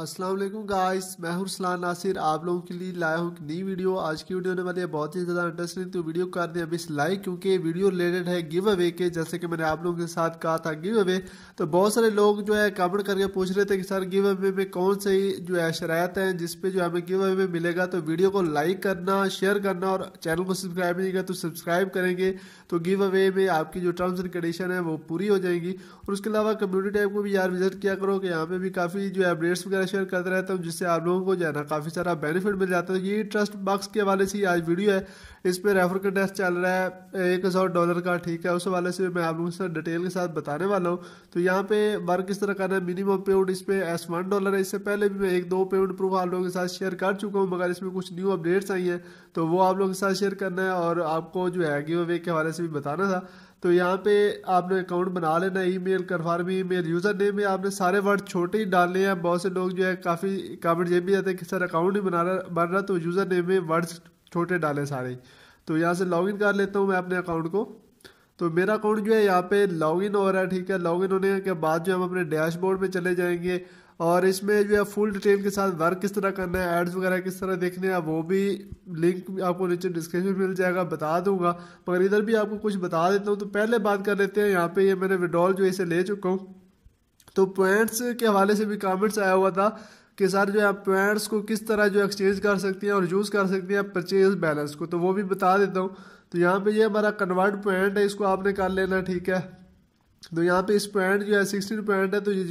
अस्सलाम वालेकुम गाइस, मैं हूं अरसलान नासिर आप लोगों के लिए लाया हूं नई वीडियो। आज की वीडियो होने वाली है बहुत ही ज़्यादा इंटरेस्टिंग, तो वीडियो कर दें अभी लाइक, क्योंकि वीडियो रिलेटेड है गिव अवे के। जैसे कि मैंने आप लोगों के साथ कहा था गिव अवे, तो बहुत सारे लोग जो है कमेंट करके पूछ रहे थे कि सर गिव अवे में कौन सी जो है शरायत है जिसपे जो हमें गिव अवे में मिलेगा। तो वीडियो को लाइक करना, शेयर करना और चैनल को सब्सक्राइब नहीं किया तो सब्सक्राइब करेंगे तो गिव अवे में आपकी जो टर्म्स एंड कंडीशन है वो पूरी हो जाएंगी। और उसके अलावा कम्युनिटी टैब को भी यार विजिट किया करो कि यहाँ पे भी काफ़ी जो है अपडेट्स वगैरह शेयर करते रहता हूँ, जिससे आप लोगों को जो है ना काफ़ी सारा बेनिफिट मिल जाता है। ये ट्रस्ट बक्स के हवाले से आज वीडियो है, इस पर रेफर कंटेस्ट चल रहा है $1000 का, ठीक है। उस हवाले से मैं आप लोगों से डिटेल के साथ बताने वाला हूँ। तो यहाँ पे वर्क किस तरह करना है, मिनिमम पेमेंट इस पे $1 है। इससे पहले भी मैं 1-2 पेमेंट प्रूफ आप लोगों के साथ शेयर कर चुका हूँ, मगर इसमें कुछ न्यू अपडेट्स आई हैं तो वो आप लोगों के साथ शेयर करना है और आपको जो है गिव अवे के हवाले से भी बताना था। तो यहाँ पे आपने अकाउंट बना लेना, email confirm email user name में आपने सारे वर्ड छोटे ही डालने हैं। बहुत से लोग जो है काफ़ी कमेंट ये भी आते हैं कि सर अकाउंट नहीं बन रहा तो यूज़र नेम में वर्ड्स छोटे डालें सारे। तो यहाँ से लॉगिन कर लेता हूँ मैं अपने अकाउंट को। तो मेरा अकाउंट जो है यहाँ पे लॉगिन हो रहा है, ठीक है। लॉगिन होने के बाद जो हम अपने डैशबोर्ड में चले जाएंगे और इसमें जो है फुल डिटेल के साथ वर्क किस तरह करना है, एड्स वगैरह किस तरह देखने हैं, वो भी लिंक आपको नीचे डिस्क्रिप्शन में मिल जाएगा, बता दूंगा। मगर इधर भी आपको कुछ बता देता हूँ। तो पहले बात कर लेते हैं, यहाँ पे ये मैंने विड्रॉल जो इसे ले चुका हूँ। तो पॉइंट्स के हवाले से भी कमेंट्स आया हुआ था कि सर जो है आप पॉइंट्स को किस तरह जो एक्सचेंज कर सकती हैं और यूज़ कर सकती हैं परचेज बैलेंस को, तो वो भी बता देता हूँ। तो यहाँ पे ये हमारा कन्वर्ट पॉइंट है, इसको आपने कर लेना, ठीक है। तो यहाँ पे इस पॉइंट जो है 16 पॉइंट है, तो ये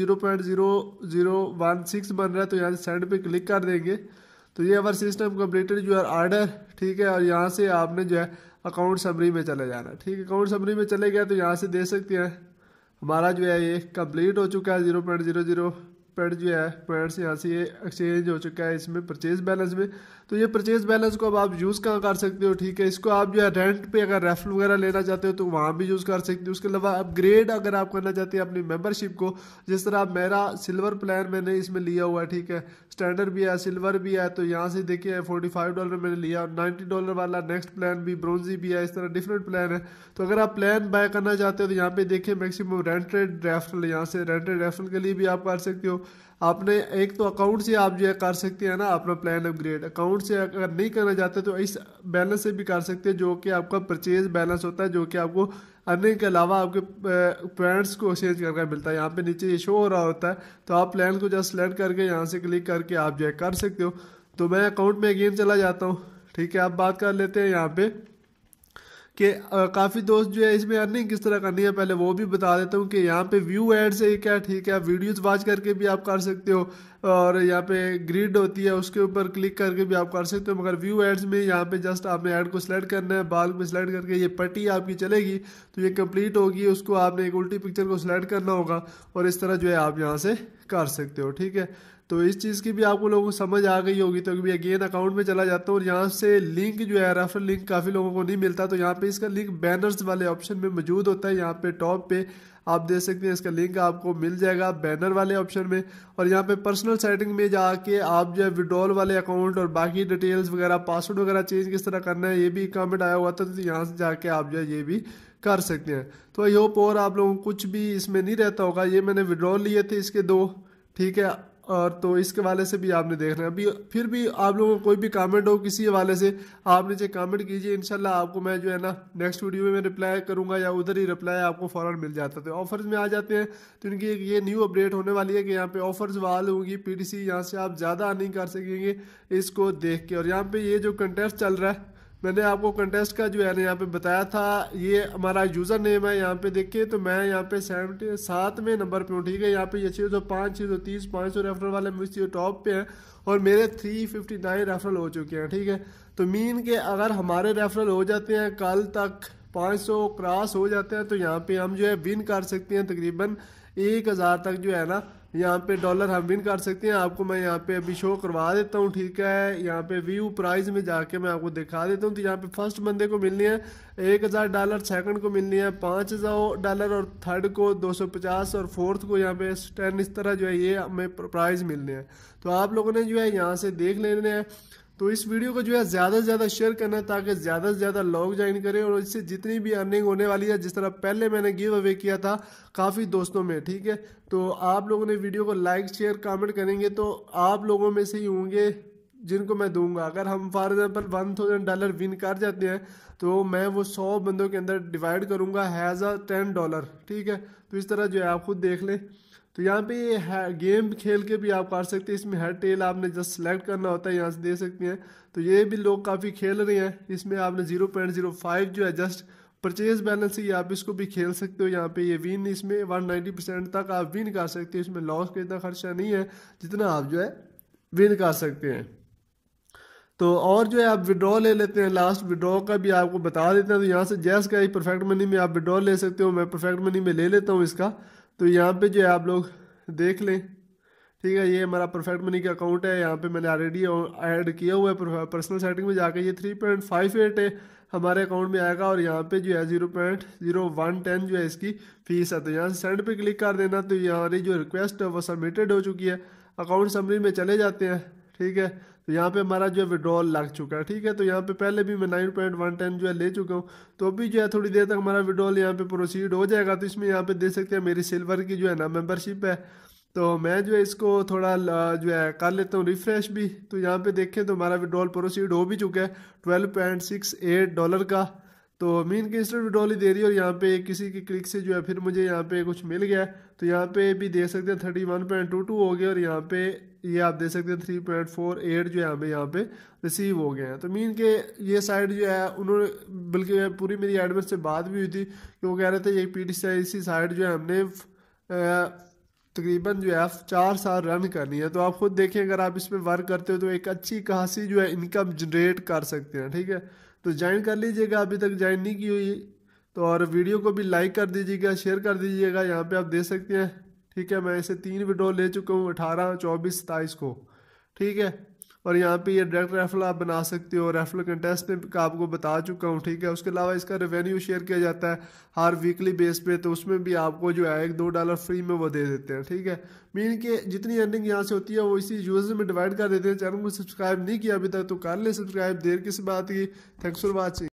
0.0016 बन रहा है। तो यहाँ से सेंड पे क्लिक कर देंगे तो ये हमारा सिस्टम कम्प्लीटेड जो है ऑर्डर, ठीक है। और यहाँ से आपने जो है अकाउंट समरी में चले जाना, ठीक है। अकाउंट समरी में चले गया तो यहाँ से दे सकते हैं हमारा जो है ये कंप्लीट हो चुका है। 0.00 जो है पॉइंट्स यहाँ से ये एक्सचेंज हो चुका है इसमें परचेज बैलेंस में। तो ये परचेज बैलेंस को अब आप यूज़ कहाँ कर सकते हो, ठीक है। इसको आप जो है रेंट पे अगर रेफरल वगैरह लेना चाहते हो तो वहाँ भी यूज़ कर सकते हो। उसके अलावा अपग्रेड अगर आप करना चाहते हैं अपनी मेंबरशिप को, जिस तरह मेरा सिल्वर प्लान मैंने इसमें लिया हुआ है, ठीक है। स्टैंडर्ड भी है, सिल्वर भी है। तो यहाँ से देखिए $45 मैंने लिया, $90 वाला नेक्स्ट प्लान भी, ब्रोंजी भी है, इस तरह डिफरेंट प्लान है। तो अगर आप प्लान बाय करना चाहते हो तो यहाँ पे देखिए मैक्सिमम रेंटेड रेफरल, यहाँ से रेंटेड रेफरल के लिए भी आप कर सकते हो। आपने एक तो अकाउंट से आप जो है कर सकते हैं ना अपना प्लान अपग्रेड, अकाउंट से अगर नहीं करना चाहते तो इस बैलेंस से भी कर सकते हैं, जो कि आपका परचेज बैलेंस होता है, जो कि आपको अर्निंग के अलावा आपके पॉइंट्स को एक्सचेंज करके मिलता है। यहाँ पे नीचे ये शो हो रहा होता है, तो आप प्लान को जस्ट सेलेक्ट करके यहाँ से क्लिक करके आप जो है कर सकते हो। तो मैं अकाउंट में अगेन चला जाता हूँ, ठीक है। आप बात कर लेते हैं यहाँ पे कि काफ़ी दोस्त जो है इसमें अर्निंग किस तरह करनी है, पहले वो भी बता देता हूँ कि यहाँ पे व्यू एड्स है क्या, ठीक है। वीडियोस वॉच करके भी आप कर सकते हो और यहाँ पे ग्रिड होती है उसके ऊपर क्लिक करके भी आप कर सकते हो। मगर व्यू एड्स में यहाँ पे जस्ट आपने ऐड को सिलेक्ट करना है, बाल में सिलेक्ट करके ये पट्टी आपकी चलेगी तो ये कंप्लीट होगी। उसको आपने एक उल्टी पिक्चर को सिलेक्ट करना होगा और इस तरह जो है आप यहाँ से कर सकते हो, ठीक है। तो इस चीज़ की भी आपको लोगों को समझ आ गई होगी। तो अभी अगेन अकाउंट में चला जाता हूँ और यहाँ से लिंक जो है रेफरल लिंक काफ़ी लोगों को नहीं मिलता, तो यहाँ पे इसका लिंक बैनर्स वाले ऑप्शन में मौजूद होता है। यहाँ पे टॉप पे आप देख सकते हैं इसका लिंक आपको मिल जाएगा बैनर वाले ऑप्शन में। और यहाँ पे पर्सनल सेटिंग में जाके आप जो है विड्रॉल वाले अकाउंट और बाकी डिटेल्स वगैरह, पासवर्ड वगैरह चेंज किस तरह करना है, ये भी कमेंट आया हुआ था, तो यहाँ से जाके आप जो है ये भी कर सकते हैं। तो आई होप और आप लोगों को कुछ भी इसमें नहीं रहता होगा। ये मैंने विड्रॉल लिए थे इसके 2, ठीक है। और तो इसके वाले से भी आपने देखना है। अभी फिर भी आप लोगों को कोई भी कमेंट हो किसी हवाले से आप नीचे कमेंट कीजिए, इंशाल्लाह आपको मैं जो है ना नेक्स्ट वीडियो में मैं रिप्लाई करूंगा या उधर ही रिप्लाई आपको फौरन मिल जाता है। तो ऑफर्स में आ जाते हैं, तो इनकी एक ये न्यू अपडेट होने वाली है कि यहाँ पे ऑफर्स वाल होंगी पीटीसी, यहाँ से आप ज़्यादा अर्निंग कर सकेंगे इसको देख के। और यहाँ पे ये जो कंटेस्ट चल रहा है, मैंने आपको कंटेस्ट का जो है ना यहाँ पे बताया था, ये हमारा यूज़र नेम है। यहाँ पे देखिए तो मैं यहाँ पे 77वें नंबर पे हूँ, ठीक है। यहाँ पे ये 605, 630, 500 रेफरल वाले मुझसे टॉप पे हैं और मेरे 359 रेफरल हो चुके हैं, ठीक है। तो मीन के अगर हमारे रेफरल हो जाते हैं कल तक 500 क्रॉस हो जाते हैं तो यहाँ पे हम जो है विन कर सकते हैं तकरीबन 1000 तक जो है ना यहाँ पे डॉलर हम विन कर सकते हैं। आपको मैं यहाँ पे अभी शो करवा देता हूँ, ठीक है। यहाँ पे व्यू प्राइस में जाके मैं आपको दिखा देता हूँ। तो यहाँ पे फर्स्ट बंदे को मिलनी है $1000, सेकंड को मिलनी है $5000 और थर्ड को 250 और फोर्थ को यहाँ पे 10, इस तरह जो है ये हमें प्राइस मिलने हैं। तो आप लोगों ने जो है यहाँ से देख लेने हैं तो इस वीडियो को जो है ज़्यादा से ज़्यादा शेयर करना है ताकि ज़्यादा से ज़्यादा लोग ज्वाइन करें और इससे जितनी भी अर्निंग होने वाली है, जिस तरह पहले मैंने गिव अवे किया था काफ़ी दोस्तों में, ठीक है। तो आप लोगों ने वीडियो को लाइक शेयर कमेंट करेंगे तो आप लोगों में से ही होंगे जिनको मैं दूंगा। अगर हम फॉर एग्जांपल $1000 विन कर जाते हैं तो मैं वो 100 बंदों के अंदर डिवाइड करूंगा हैज़ अ $10, ठीक है। तो इस तरह जो है आप खुद देख लें। तो यहाँ पे ये गेम खेल के भी आप कर सकते हैं। इसमें हेड टेल आपने जस्ट सेलेक्ट करना होता है, यहाँ से दे सकते हैं। तो ये भी लोग काफ़ी खेल रहे हैं। इसमें आपने 0.05 जो है जस्ट परचेज बैलेंस ही आप इसको भी खेल सकते हो। यहाँ पे ये विन इसमें 190% तक आप विन कर सकते हो। इसमें लॉस का इतना खर्चा नहीं है जितना आप जो है विन कर सकते हैं। तो और जो है आप विड्रॉ ले लेते हैं। लास्ट विड्रॉ का भी आपको बता देते हैं। तो यहाँ से जैस का ही परफेक्ट मनी में आप विड्रॉ ले सकते हो। मैं परफेक्ट मनी में ले लेता हूँ इसका। तो यहाँ पे जो है आप लोग देख लें, ठीक है। ये हमारा परफेक्ट मनी का अकाउंट है। यहाँ पे मैंने ऑलरेडी ऐड किया हुआ है। पर्सनल सेटिंग में जाकर ये 3.58 है हमारे अकाउंट में आएगा और यहाँ पे जो है 0.0110 जो है इसकी फीस है। तो यहाँ से सेंड पे क्लिक कर देना। तो हमारी जो रिक्वेस्ट है वो सबमिटेड हो चुकी है। अकाउंट समरी में चले जाते हैं, ठीक है। तो यहाँ पे हमारा जो है विड्रॉल लग चुका है, ठीक है। तो यहाँ पे पहले भी मैं 9.110 जो है ले चुका हूँ। तो अभी जो है थोड़ी देर तक हमारा विड्रॉल यहाँ पे प्रोसीड हो जाएगा। तो इसमें यहाँ पे देख सकते हैं मेरी सिल्वर की जो है ना मेंबरशिप है। तो मैं जो है इसको थोड़ा जो है कर लेता हूँ रिफ्रेश भी। तो यहाँ पे देखें तो हमारा विड्रॉल प्रोसीड हो भी चुका है $12.68 का। तो मीन की इंस्टेंट विड्रॉल ही दे रही है और यहाँ पे किसी की क्लिक से जो है फिर मुझे यहाँ पे कुछ मिल गया है। तो यहाँ पे भी देख सकते हैं 31.22 हो गया और यहाँ पे ये आप देख सकते हैं 3.48 जो है हमें यहाँ पे रिसीव हो गए हैं। तो मीन के ये साइड जो है उन्होंने, बल्कि पूरी मेरी एडमिन से बात भी हुई थी कि वो कह रहे थे ये PTC साइड जो है हमने तकरीबन जो है 4 साल रन करनी है। तो आप खुद देखें अगर आप इस पर वर्क करते हो तो एक अच्छी खासी जो है इनकम जनरेट कर सकते हैं, ठीक है। तो ज्वाइन कर लीजिएगा अभी तक ज्वाइन नहीं की हुई तो। और वीडियो को भी लाइक कर दीजिएगा, शेयर कर दीजिएगा। यहाँ पे आप देख सकते हैं, ठीक है। मैं इसे 3 विड्रॉ ले चुका हूँ 18, 24, 27 को, ठीक है। और यहाँ पे ये डायरेक्ट रेफरल आप बना सकते हो। रेफरल कंटेस्ट का आपको बता चुका हूँ, ठीक है। उसके अलावा इसका रेवेन्यू शेयर किया जाता है हर वीकली बेस पे। तो उसमें भी आपको जो है $1-2 फ्री में वो दे देते हैं, ठीक है। मीन के जितनी अर्निंग यहाँ से होती है वो इसी यूजर में डिवाइड कर देते हैं। चैनल को सब्सक्राइब नहीं किया अभी तक तो कर ले सब्सक्राइब, देर किस बात की। Thanks for watching.